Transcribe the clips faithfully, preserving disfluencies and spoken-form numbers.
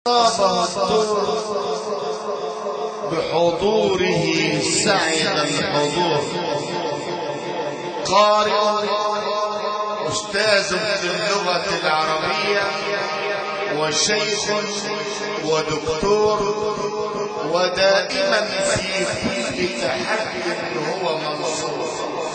الدور بحضوره سعد الحضور. قارئ أستاذ في اللغة العربية وشيخ ودكتور، ودائما في كل تحدي هو منصور،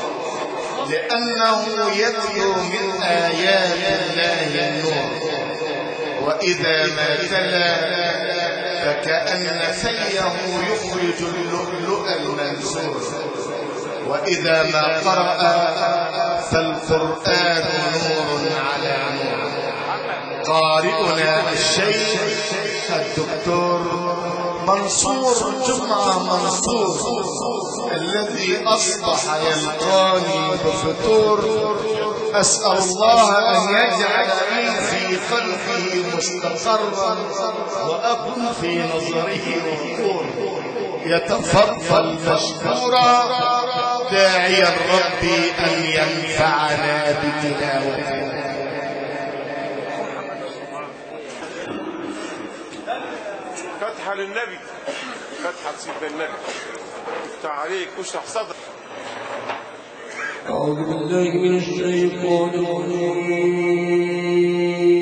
لأنه يتلو من آيات الله النور، وإذا ما تلا فكأن فيه يخرج اللؤلؤ المنثور، وإذا ما قرأ فالقرآن نور على نور. قارئنا الشيخ الدكتور منصور جمعة منصور الذي أصبح يلقاني بفطور، أسأل الله أن يجعل لي في قلبه مستقرا وأكن في نظره وقور. يتفضل مشكورا داعيا ربي أن ينفعنا بتلاوته. فتحة للنبي، فتحة سيدنا النبي، افتح عليك واشرح صدرك. أعوذ بالله من الشيطان الرجيم.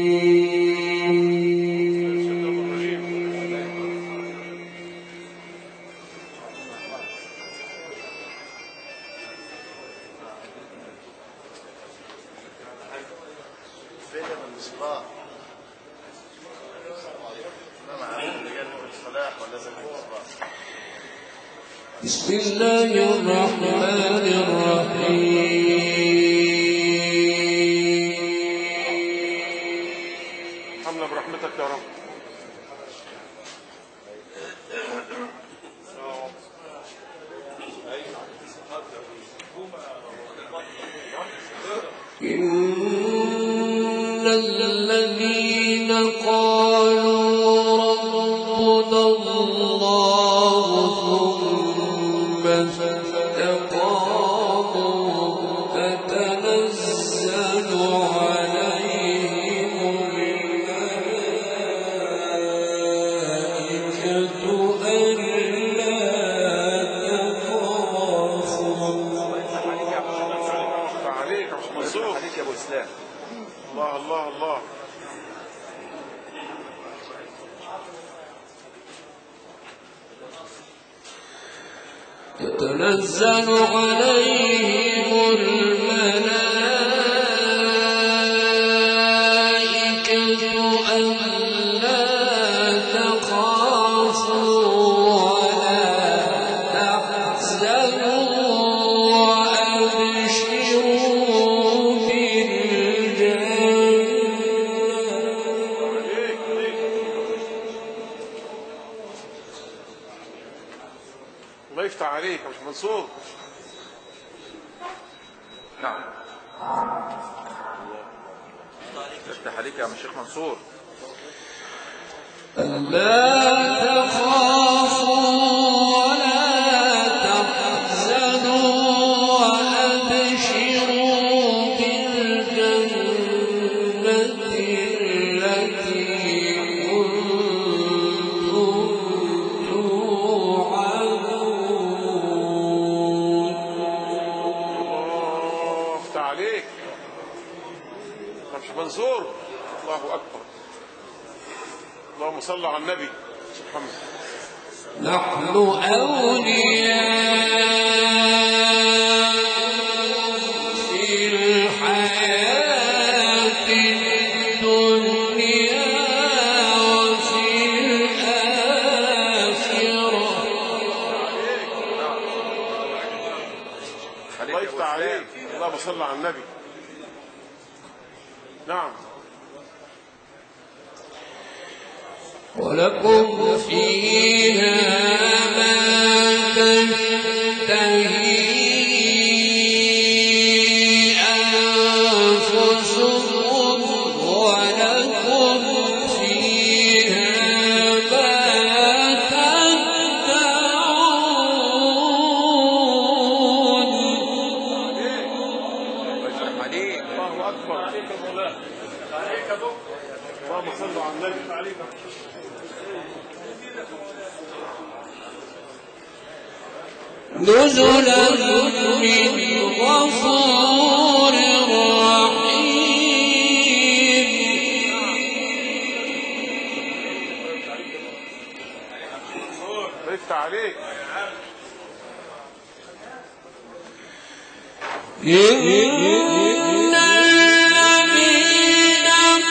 بسم الله الرحمن الرحيم. حمنا برحمتك يا رب. إن الذين قالوا ربنا الله ثم استقاموا تتنزل عليهم الملائكة ألا تخافوا. عليك يا منصور، عليك يا ابو اسلام. الله الله الله. تتنزل عليهم الملائكة ألا تخافوا ولا تحزنوا وأبشروا بالجنة. الله يفتح عليك يا منصور. نعم. يفتح عليك يا شيخ منصور. ألا تخافوا ولا تحزنوا وأبشروا بالجنة التي كنتم توعدون. الله يفتح عليك يا منصور. الله أكبر. اللهم صل على النبي محمد. نحن أولياء في الحياة الدنيا وفي الآخرة. الله يفتح عليك. اللهم صل على النبي. نعم. ولكم فيها ما تشتهي أنفسكم ولكم فيها ما تدعون. الله أكبر. اللهم صل على النبي. نزلا من غفور رحيم. ضيفت عليك إن الذين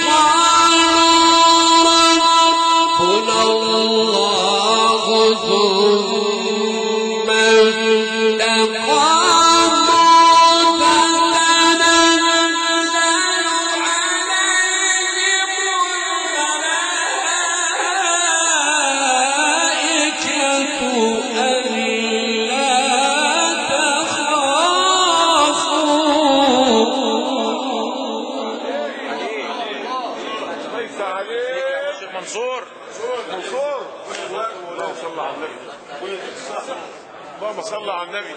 قالوا ربنا الله ثم استقاموا تتنزل عليهم الملائكة منصور منصور اللهم صل على النبي اللهم صل على النبي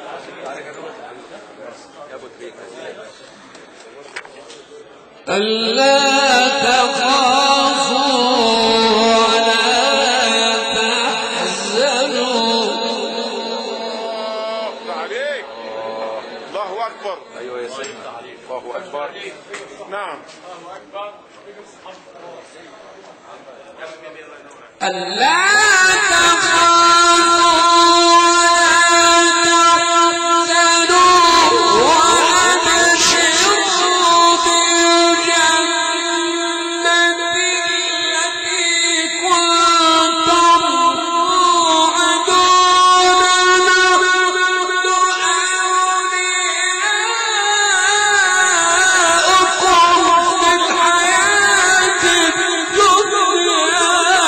ألا تخافوا ولا تحزنوا. عليك الله أكبر. ايوه يا سيدنا الله اكبر. نعم ألا تخافوا وأبشروا بالجنة التي كنتم توعدون. نحن أولياؤكم في الحياة الدنيا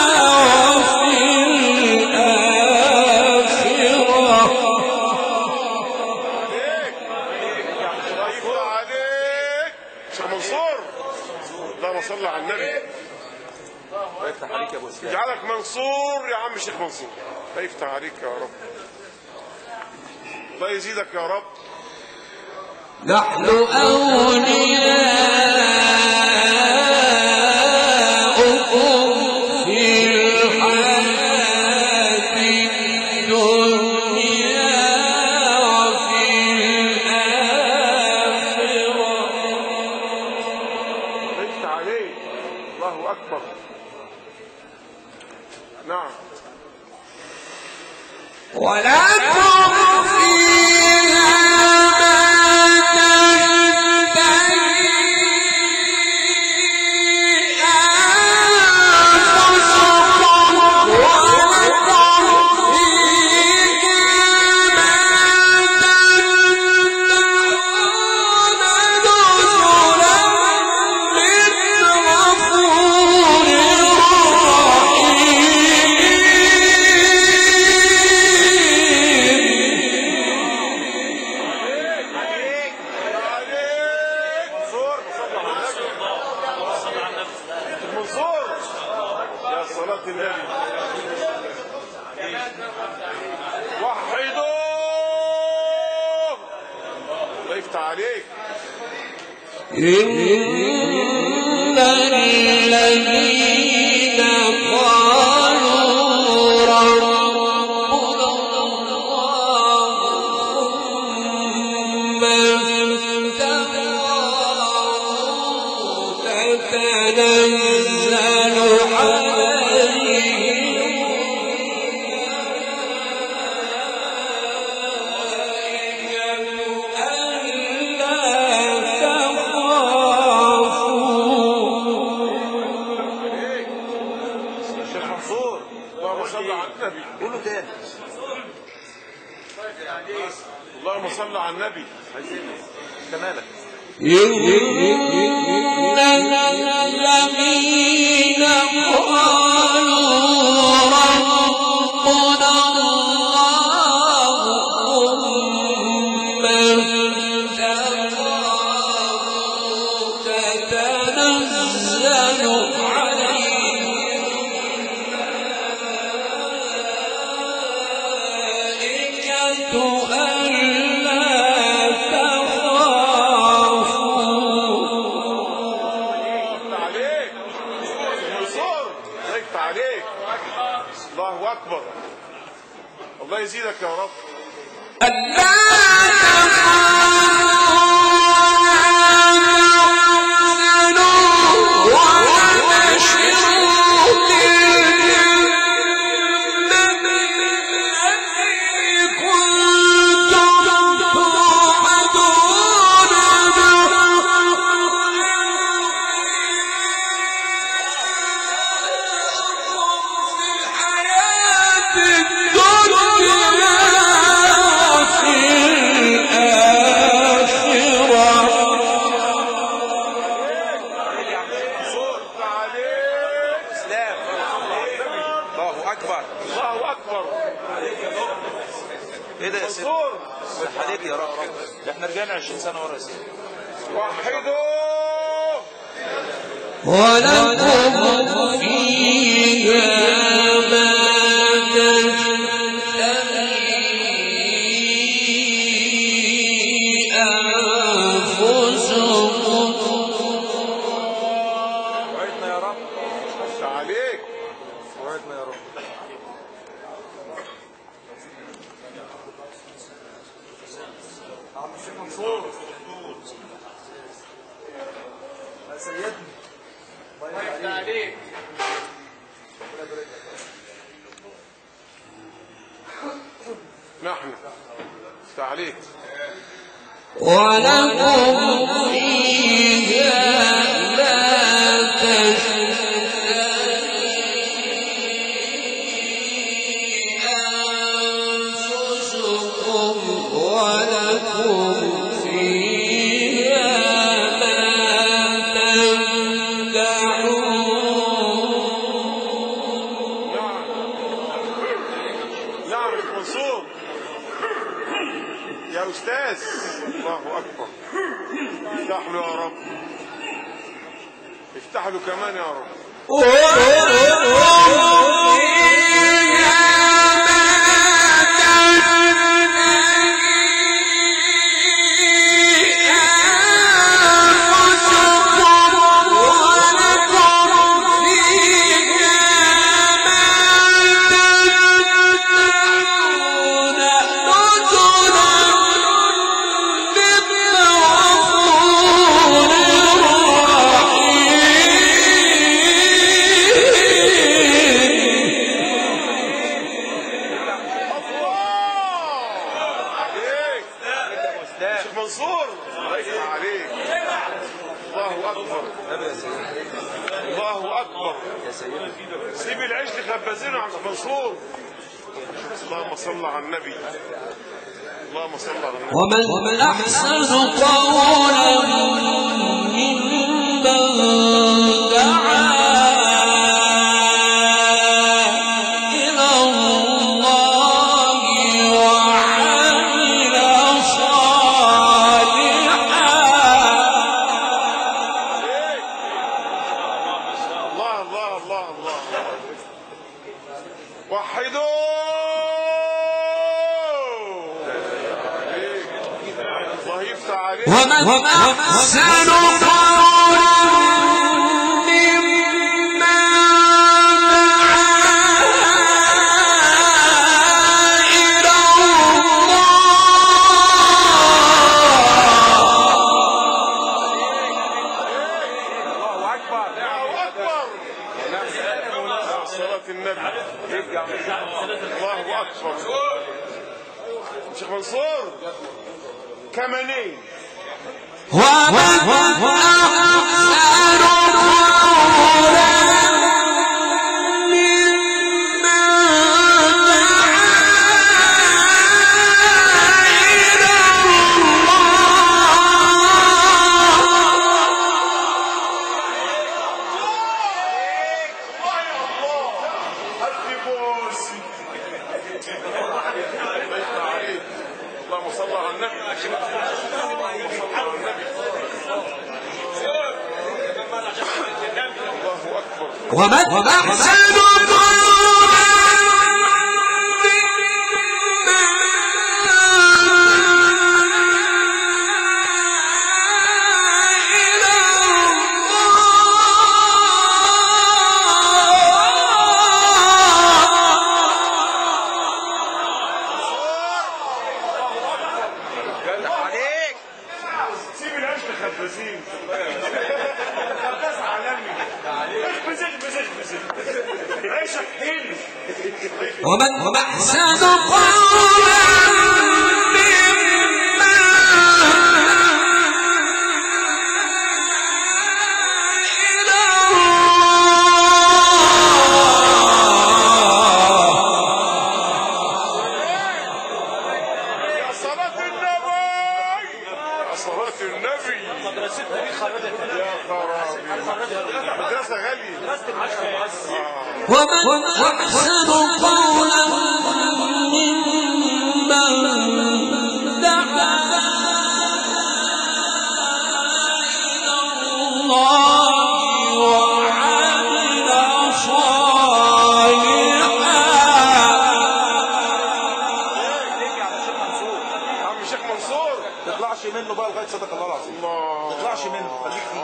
صلى على النبي. الله يفتح عليك يا ابو اسلام. يجعلك منصور يا عم الشيخ منصور. الله يفتح عليك يا رب. الله يزيدك يا رب. نحن أولياؤكم في الحياة الدنيا وفي الآخرة. الله عليك. الله أكبر. نعم. ولكم فيها إن الذين قالوا ربنا الله ثم استقاموا تتنزل عليهم اللهم صل على النبي. كمالك. إن الذين قالوا ربنا الله ثم استقاموا تتنزل عليهم الله أكبر. الله يزيدك يا رب. ولكم فيها ما تشتهي أنفسكم. وعدنا يا رب. عليك وعدنا يا رب. عم الشيخ منصور يا سيدنا الله عليك. نحن عليك. ولكم فيها ما تشتهي أنفسكم ولكم فيها ما يا أستاذ. الله أكبر. افتح له يا رب، افتح له كمان يا رب. سيب العيش لخبازينه عند منصور. اللهم صل على النبي. اللهم صل على النبي. ومن أحسن قولا ممن دعا إلى الله وعمل صالحا. الله الله الله الله. وحدوا. الله يفتح عليك. ومن أحسن قولا ممن دعا إلى الله أكبر. الله أكبر. صلاة النبي. الله أكبر. شيخ منصور كمانين. ومن أحسن قولا ممن اللهم صل على النبي. الله أكبر. ومن أحسن ومن أحسن قولا ومن أحسن قولا ممن دعا إلى الله وعمل صالحا. عم شيخ منصور تطلعش منه بقى لغايه صدق الله العظيم. ما تطلعش منه، خليك فيه.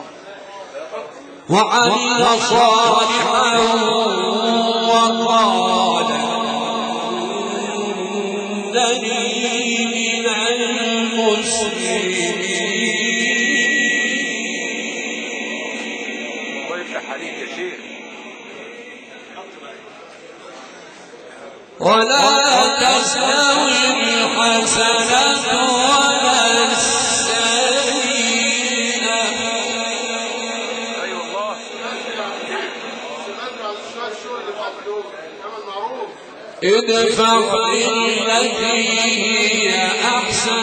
وعمل صالحا وقال إنني من المسلمين. الله يفتح عليك يا شيخ. ولا تستوي الحسنة ولا السيئة. ايوه والله. ادفع بالتي هي أحسن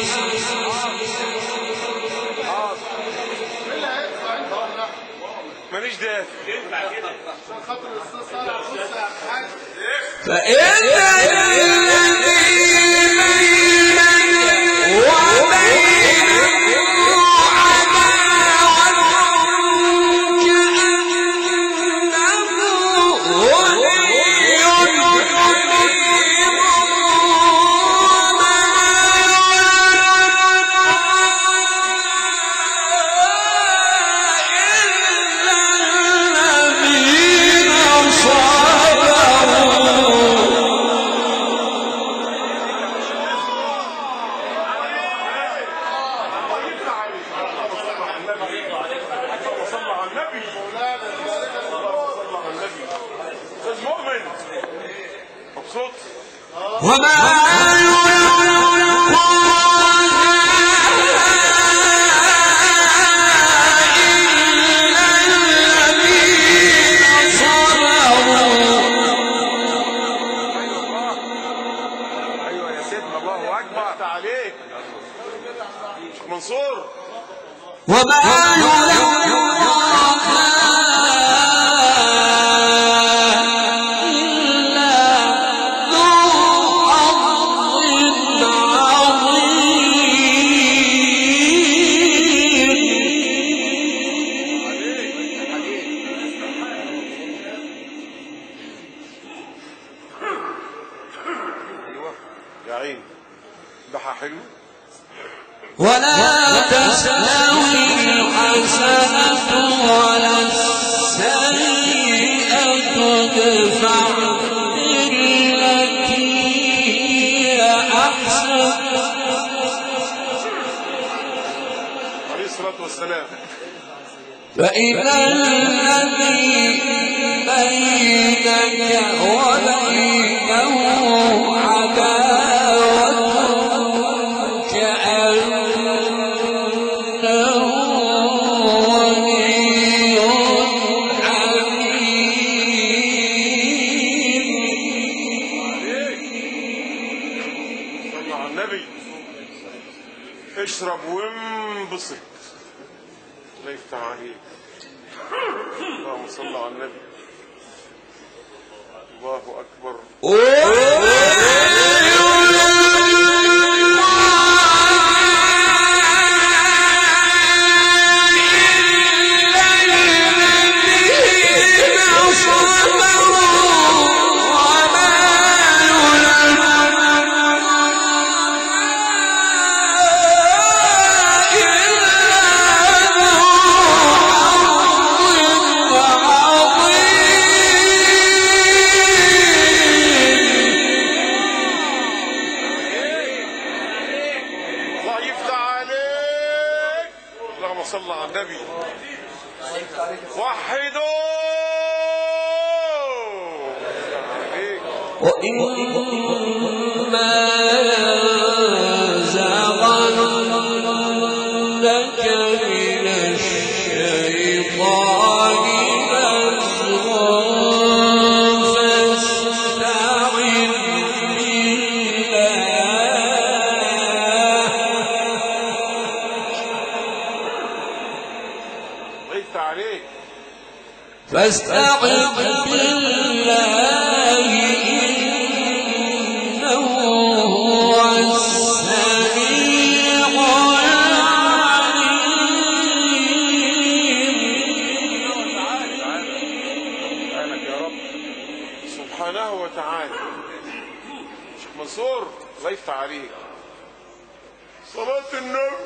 ماليش دافع فإن الذين وبينهم عداوة كأنه ولي وما منصور وما يا عين ضحى حلو. ولا تستوي الحسنة ولا السيئة ادفع بالتي هي أحسن. عليه الصلاة والسلام. فإذا الذي بينك وبينه اشرب وانبسط. الله يفتح عليك. اللهم صل على النبي. الله اكبر. وإما ينزغنك من الشيطان نزغ فاستعذ فاستعذ بالله إنه هو السميع العليم. سبحانه وتعالى. شيخ منصور الله يفتح عليك. صلاة النبي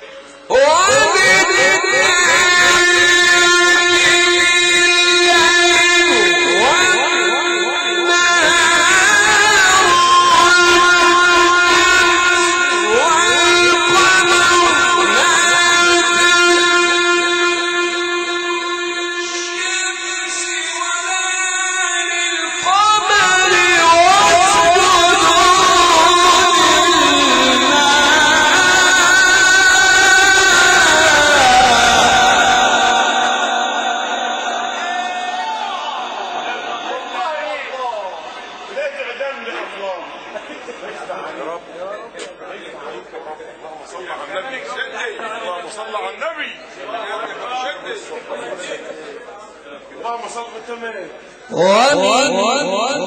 ومن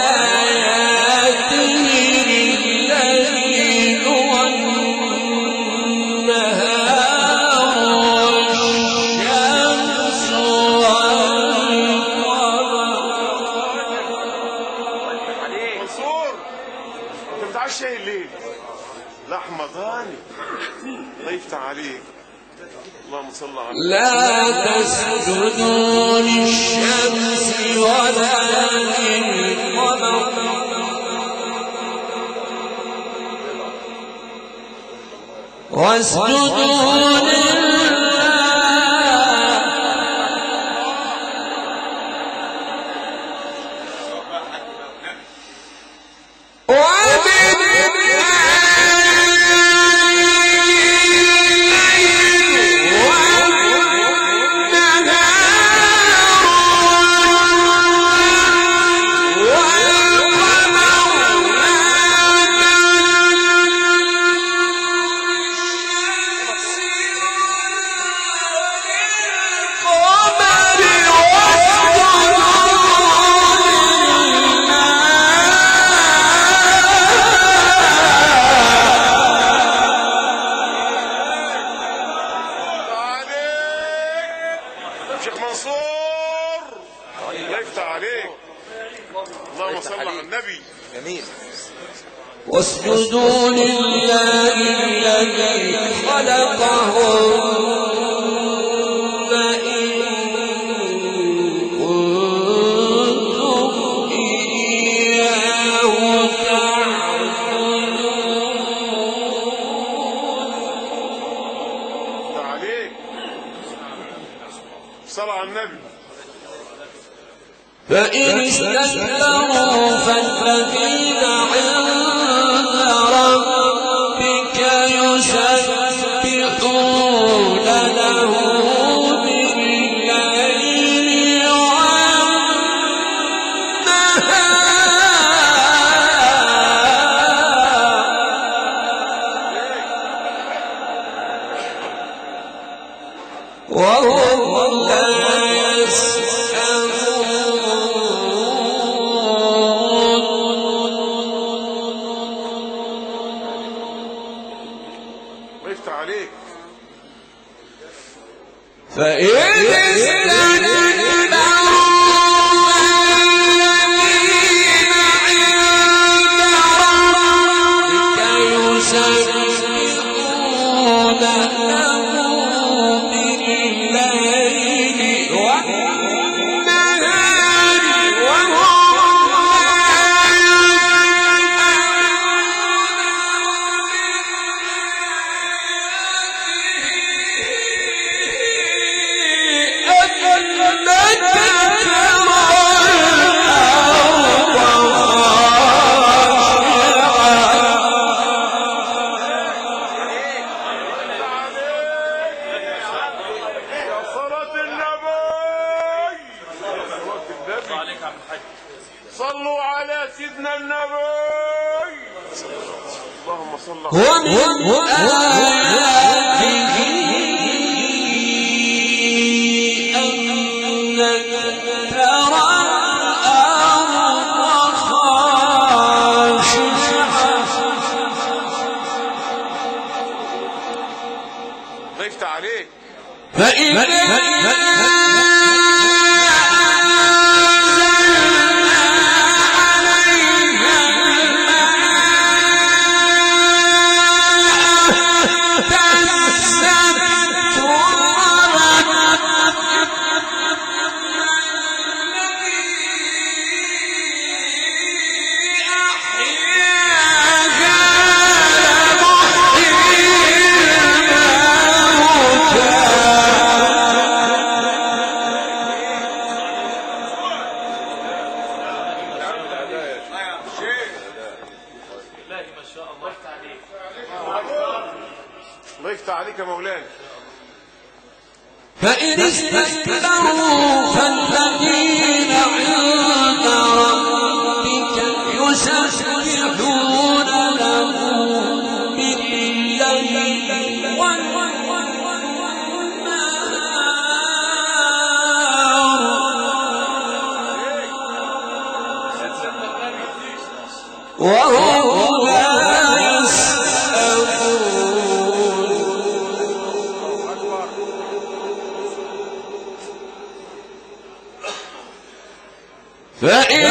آياته الليل والنهار والشمس والقمر. منصور انت بتعشى الليل لحمة ضاني الله يفتح عليك. اللهم صل على لا تسجدوا للشمس ولا للقمر واسجدوا لله واسجدوا لله الذي خلقهم إن كنتم إياه تعبدون. عليك صلى على النبي. فإن استكبروا فالذين عند ربك يسبحون له بالليل والنهار وهم لا فإن أكبر على سيدنا النبي. اللهم صل على ومن آياته أنك ترى الأرض خاشعة. ضيفت عليك. فإذا ضيفت عليك يا مولانا. فإن استكبروا فالذين عند ربك يسبحون له بالليل والنهار وهم لا فإن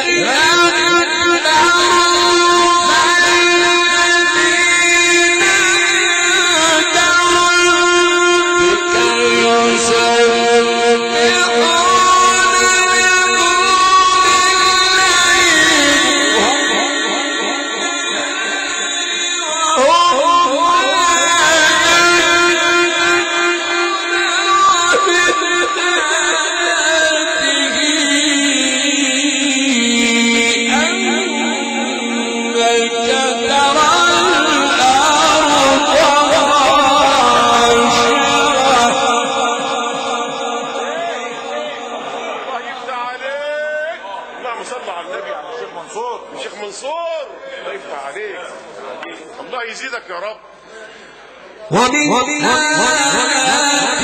الشيخ منصور ضيفت عليك. الله يزيدك يا رب. ومن آياته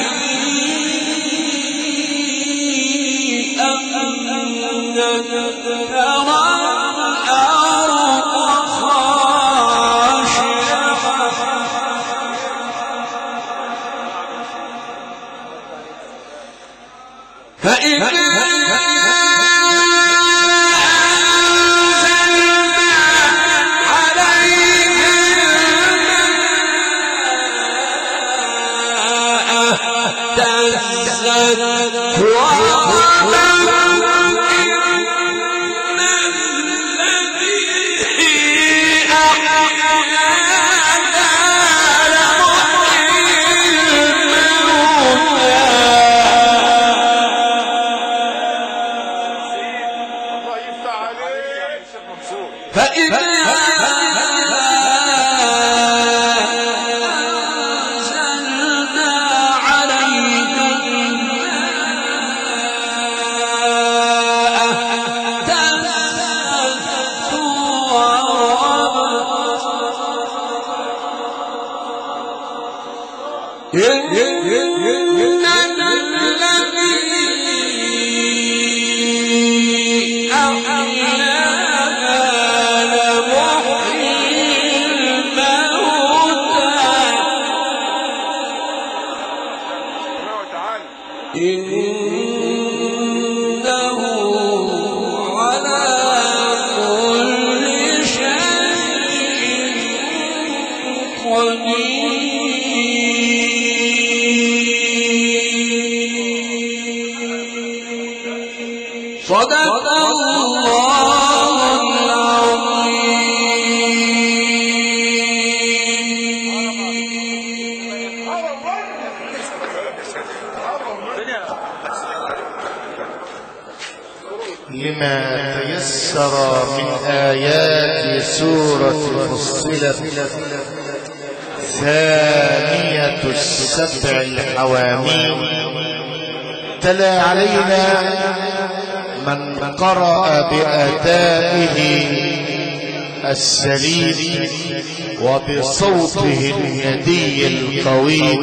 أنك ترى الأرض خاشعة فإذا صدق الله لما تيسر من آيات سورة فصلت ثانية السبع الحواميم تلا علينا من قرأ بأدائه السليم وبصوته الندي القوي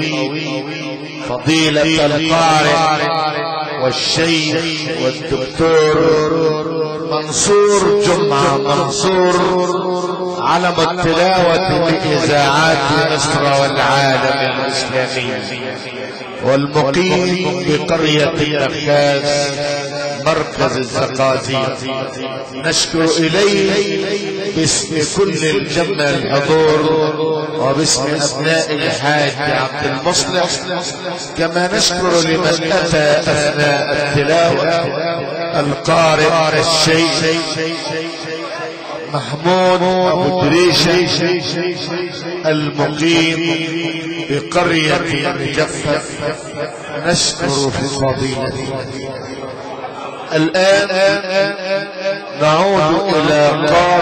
فضيلة القارئ والشيخ والدكتور منصور جمعة منصور علم التلاوة بإذاعات مصر والعالم الإسلامي والمقيم بقرية النخاس مركز الزقازيق. نشكر إليه باسم كل الجمع الحضور وباسم أبناء الحاج عبد المصلح، كما نشكر لمن أتى أثناء التلاوة القارئ الشيخ محمود أبو دريشة المقيم بقرية الجفة. نشكر في فضيلته. الآن نعود إلى